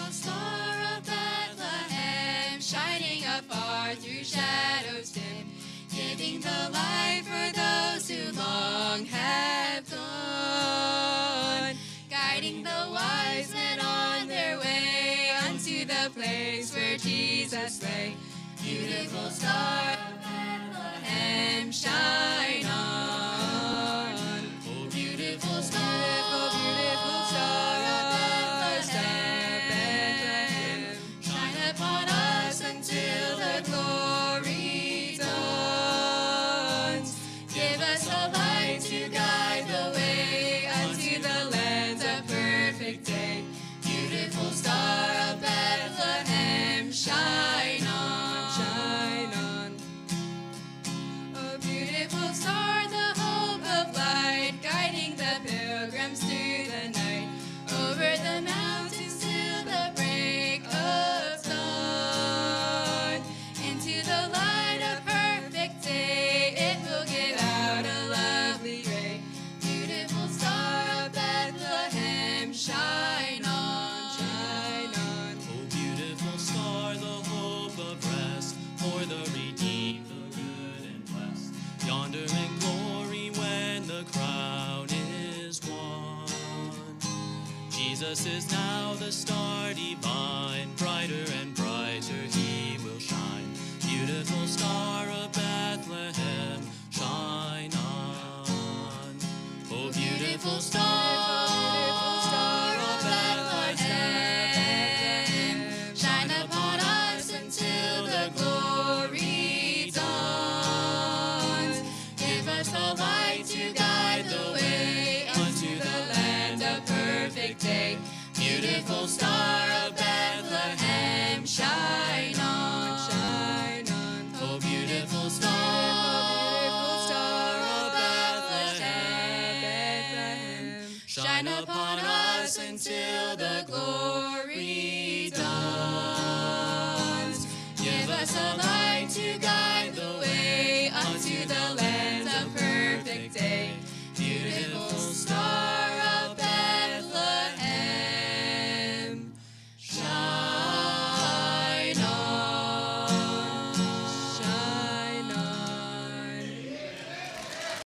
Star of Bethlehem, shining afar through shadows dim, giving the light for those who long have gone, guiding the wise men on their way unto the place where Jesus lay. Beautiful Star of Bethlehem, shine on. Oh, beautiful star, beautiful Star of Bethlehem, shine upon us until the glory dawns. Give us a light to guide the way unto the land of perfect day. Beautiful Star of Bethlehem, shine on, shine on. Oh, beautiful star, the hope of light, guiding the pilgrims through the night, over the mountains till the break of dawn. Into the light of perfect day, it will give out a lovely ray. Beautiful Star of Bethlehem, shine on, shine on. Oh, beautiful star, the hope of rest for the redeemed, the good and blessed. Yonder in glory when the crown is won. Jesus is now the star divine, brighter and brighter he will shine. Beautiful Star of Bethlehem, shine on. Oh, beautiful star of Bethlehem, shine upon us until the glory dawns. Give us the light to guide the way unto the land of perfect day. Beautiful Star of Bethlehem, shine on, shine on. Oh, beautiful Star of Bethlehem, shine upon us until